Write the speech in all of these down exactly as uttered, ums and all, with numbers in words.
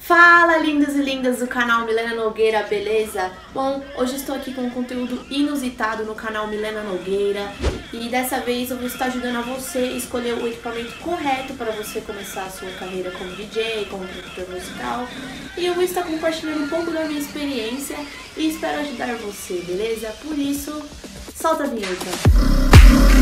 Fala, lindos e lindas do canal Milena Nogueira, beleza? Bom, hoje estou aqui com um conteúdo inusitado no canal Milena Nogueira e dessa vez eu vou estar ajudando a você a escolher o equipamento correto para você começar a sua carreira como D J, como produtor musical, e eu vou estar compartilhando um pouco da minha experiência e espero ajudar você, beleza? Por isso, solta a vinheta!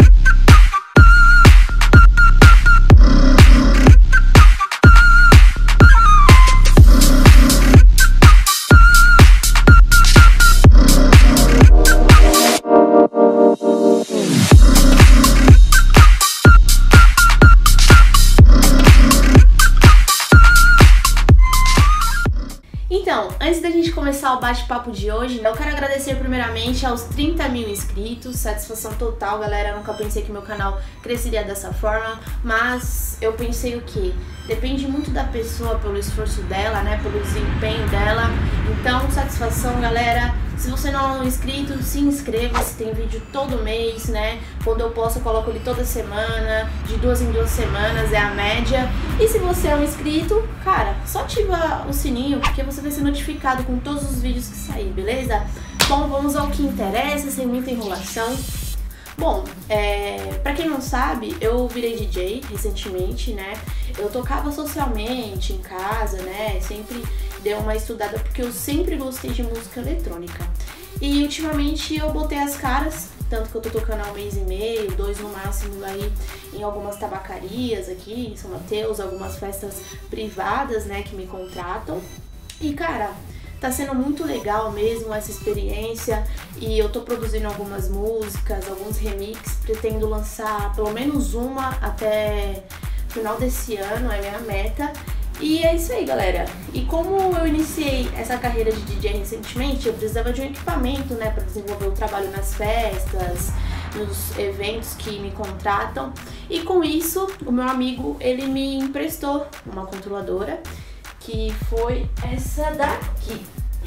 Então, antes da gente começar o bate-papo de hoje, eu quero agradecer primeiramente aos trinta mil inscritos, satisfação total, galera. Eu nunca pensei que meu canal cresceria dessa forma, mas eu pensei o quê? Depende muito da pessoa, pelo esforço dela, né, pelo desempenho dela. Então, satisfação, galera. Se você não é um inscrito, se inscreva, se tem vídeo todo mês, né? Quando eu posto, eu coloco ele toda semana, de duas em duas semanas, é a média. E se você é um inscrito, cara, só ativa o sininho, porque você vai ser notificado com todos os vídeos que sair, beleza? Bom, vamos ao que interessa, sem muita enrolação. Bom, é, pra quem não sabe, eu virei D J recentemente, né? Eu tocava socialmente, em casa, né? Sempre dei uma estudada porque eu sempre gostei de música eletrônica. E ultimamente eu botei as caras, tanto que eu tô tocando há um mês e meio, dois no máximo aí em algumas tabacarias aqui em São Mateus, algumas festas privadas, né, que me contratam. E cara, tá sendo muito legal mesmo essa experiência e eu tô produzindo algumas músicas, alguns remixes, pretendo lançar pelo menos uma até final desse ano, é minha meta. E é isso aí, galera. E como eu iniciei essa carreira de D J recentemente, eu precisava de um equipamento, né, para desenvolver o trabalho nas festas, nos eventos que me contratam. E com isso, o meu amigo, ele me emprestou uma controladora, que foi essa daqui.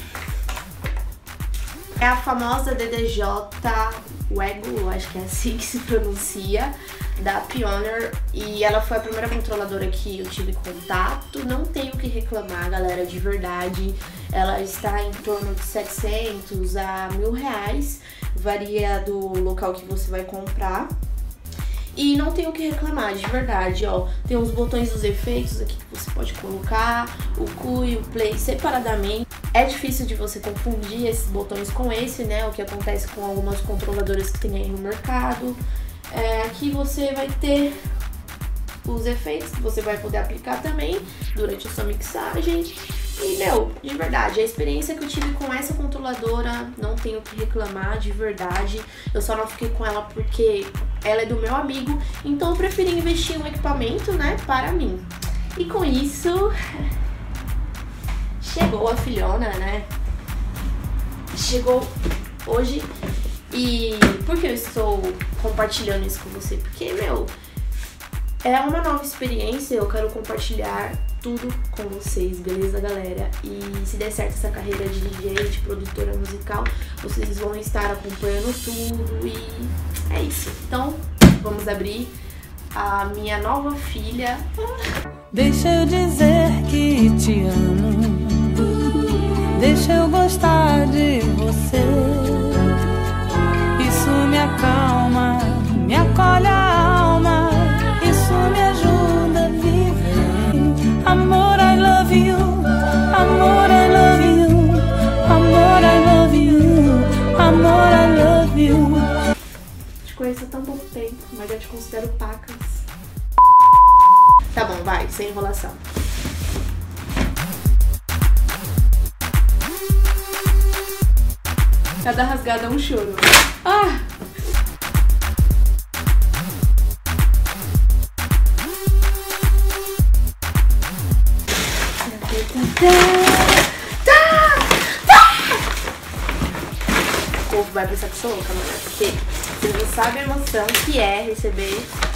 É a famosa D D J Wego, acho que é assim que se pronuncia, da Pioneer, e ela foi a primeira controladora que eu tive contato. Não tenho o que reclamar, galera, de verdade. Ela está em torno de setecentos a mil reais, varia do local que você vai comprar. E não tenho o que reclamar, de verdade, ó. Tem os botões dos efeitos aqui que você pode colocar, o Q e o Play separadamente. É difícil de você confundir esses botões com esse, né? O que acontece com algumas controladoras que tem aí no mercado. É, aqui você vai ter os efeitos que você vai poder aplicar também durante a sua mixagem. E, meu, de verdade, a experiência que eu tive com essa controladora, não tenho o que reclamar, de verdade. Eu só não fiquei com ela porque ela é do meu amigo, então eu preferi investir em um equipamento, né, para mim. E com isso, chegou a filhona, né? Chegou hoje. E por que eu estou compartilhando isso com você? Porque, meu, é uma nova experiência, eu quero compartilhar tudo com vocês, beleza, galera? E se der certo essa carreira de D J, de produtora musical, vocês vão estar acompanhando tudo e é isso. Então, vamos abrir a minha nova filha. Deixa eu dizer que te amo, deixa eu gostar de você. Isso me acalma, me acolhe a alma, isso me ajuda a viver. Amor, I love you, amor, I love you, amor, I love you, amor, I love you. Te conheço há tão pouco tempo, mas já te considero pacas. Tá bom, vai, sem enrolação. Cada rasgada é um choro. Ah! O povo vai pensar que sou louca, mano, porque você não sabe a emoção que é receber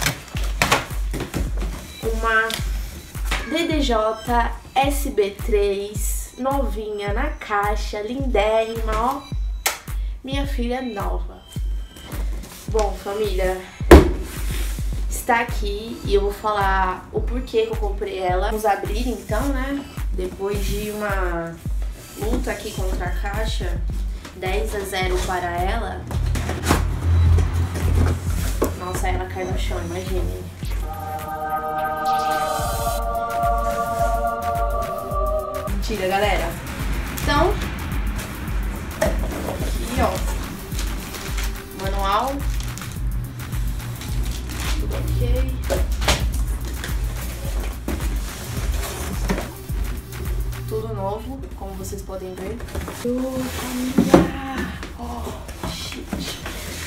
uma D D J S B três novinha na caixa, lindérrima, ó. Minha filha nova. Bom, família, está aqui e eu vou falar o porquê que eu comprei ela. Vamos abrir então, né? depois de uma luta aqui contra a caixa, dez a zero para ela. Nossa, ela cai no chão, imagine. Mentira, galera. Então, aqui, ó, manual, tudo ok. Tudo novo, como vocês podem ver. Oh, família! Oh, shit.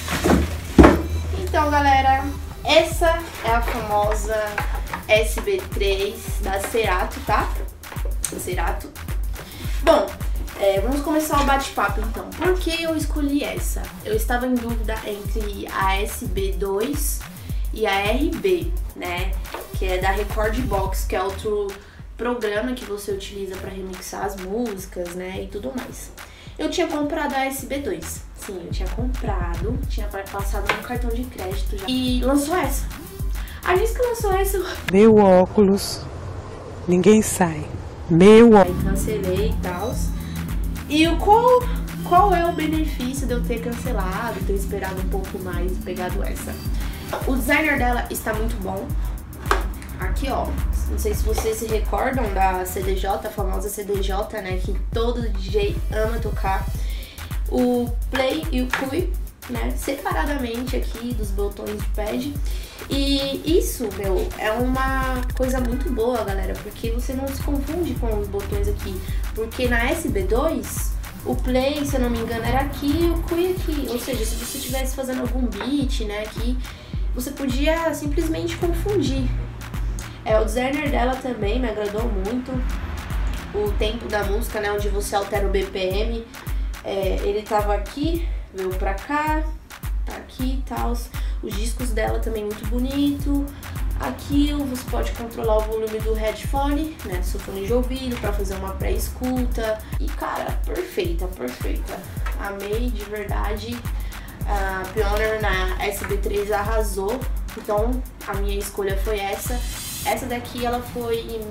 Então, galera, essa é a famosa S B três da Cerato, tá? Cerato. Bom, é, vamos começar o bate-papo então. Por que eu escolhi essa? Eu estava em dúvida entre a S B dois e a R B, né? Que é da Recordbox, que é outro programa que você utiliza para remixar as músicas, né? E tudo mais. Eu tinha comprado a S B dois. Sim, eu tinha comprado, tinha passado no cartão de crédito já. E lançou essa. A gente que lançou essa... Meu óculos, ninguém sai. Meu óculos. Aí cancelei e tal. E o qual, qual é o benefício de eu ter cancelado, ter esperado um pouco mais e pegado essa? O designer dela está muito bom. Aqui, ó, não sei se vocês se recordam da C D J, a famosa C D J, né, que todo D J ama tocar. O play e o cui, né, separadamente aqui dos botões de pad. E isso, meu, é uma coisa muito boa, galera, porque você não se confunde com os botões aqui. Porque na S B dois, o play, se eu não me engano, era aqui e o cui aqui. Ou seja, se você estivesse fazendo algum beat, né, aqui, você podia simplesmente confundir. É, o designer dela também me agradou muito. O tempo da música, né, onde você altera o B P M. É, ele tava aqui, veio pra cá, tá aqui e tal. Os discos dela também muito bonito. Aqui você pode controlar o volume do headphone, né, do seu fone de ouvido, pra fazer uma pré-escuta. E cara, perfeita, perfeita. Amei de verdade. A Pioneer na S B três arrasou. Então a minha escolha foi essa. Essa daqui ela foi em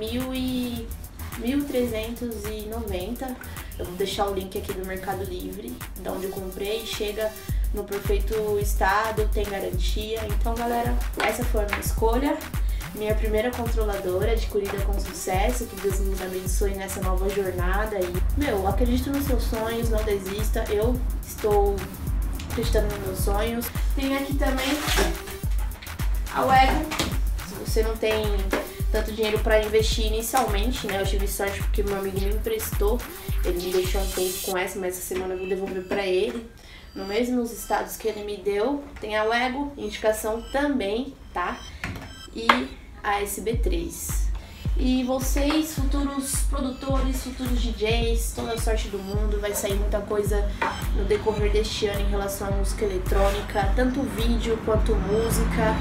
mil trezentos e noventa. Eu vou deixar o link aqui do Mercado Livre, de onde eu comprei. Chega no perfeito estado, tem garantia. Então, galera, essa foi a minha escolha. Minha primeira controladora, adquirida com sucesso. Que Deus nos abençoe nessa nova jornada. E, meu, acredito nos seus sonhos, não desista. Eu estou acreditando nos meus sonhos. Tem aqui também a Wego. Se você não tem tanto dinheiro para investir inicialmente, né? Eu tive sorte porque meu amigo me emprestou. Ele me deixou um tempo com essa, mas essa semana eu vou devolver para ele. No mesmos estados que ele me deu, tem a Wego, indicação também, tá? E a S B três. E vocês, futuros produtores, futuros D Js, toda a sorte do mundo. Vai sair muita coisa no decorrer deste ano em relação à música eletrônica, tanto vídeo quanto música,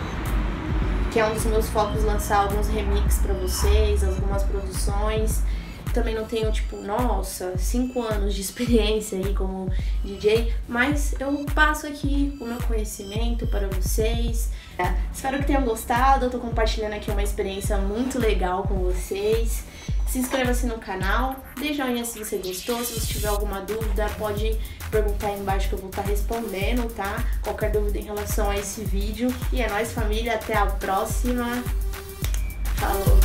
que é um dos meus focos, lançar alguns remixes pra vocês, algumas produções. Também não tenho, tipo, nossa, cinco anos de experiência aí como D J, mas eu passo aqui o meu conhecimento para vocês. É, espero que tenham gostado, eu tô compartilhando aqui uma experiência muito legal com vocês. Se inscreva-se no canal, dê joinha se você gostou, se você tiver alguma dúvida pode perguntar aí embaixo que eu vou estar respondendo, tá? Qualquer dúvida em relação a esse vídeo. E é nóis, família, até a próxima. Falou!